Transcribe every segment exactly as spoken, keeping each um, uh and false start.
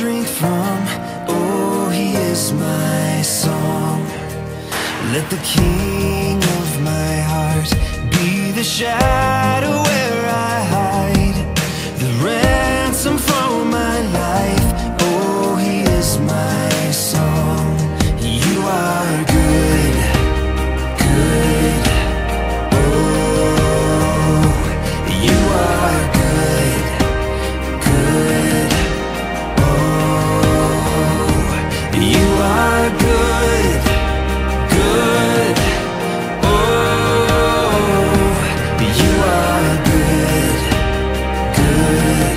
strength from. Oh, He is my song. Let the King of my heart be the shadow where I hide, the ransom for my life. Oh, He is my song. You are good, good. Oh, you are good, good. Oh, you are good, good. Oh, you are good, good.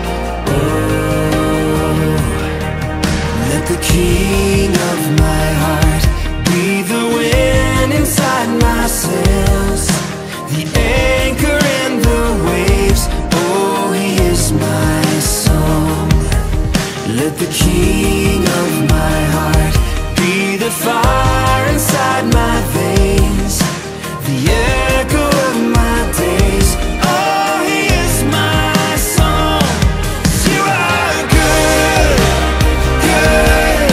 Oh, let the King of my heart be the wind inside my sails, the anchor in the waves. Oh, He is my song. Let the King of my heart be the fire inside my veins, the echo of my days. Oh, He is my song. You are good, good.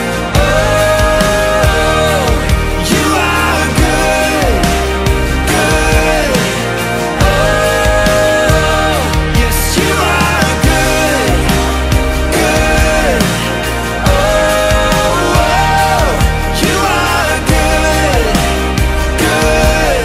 Oh, you are good, good. Oh, yes, you are good, good. Oh, you are good, good.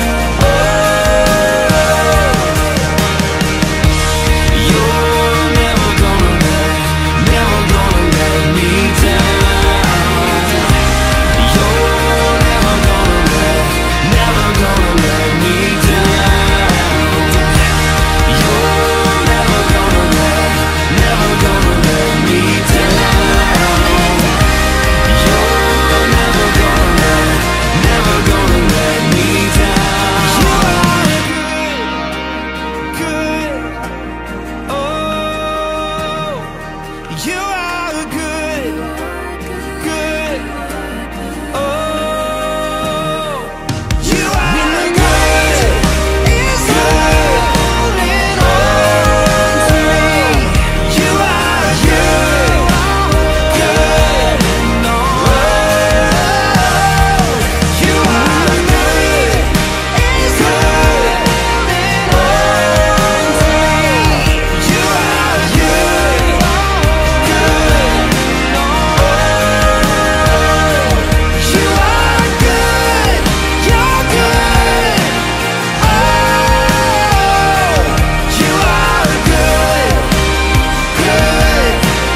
Oh, you're never gonna let, never gonna let me down. You're never gonna let, never gonna let me down. You're never gonna let, never gonna let me down. You're never gonna let, never gonna let me down. You are good, good. Oh, you are good, good. Oh, you are good, good. Holding on to me. You are good, good. No, you are good, good. Holding on to me. You are good, good. No, you are good, you're good. Oh, you are good, good.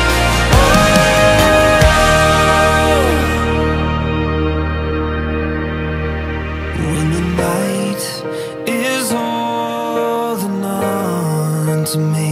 When the night is holding on to me,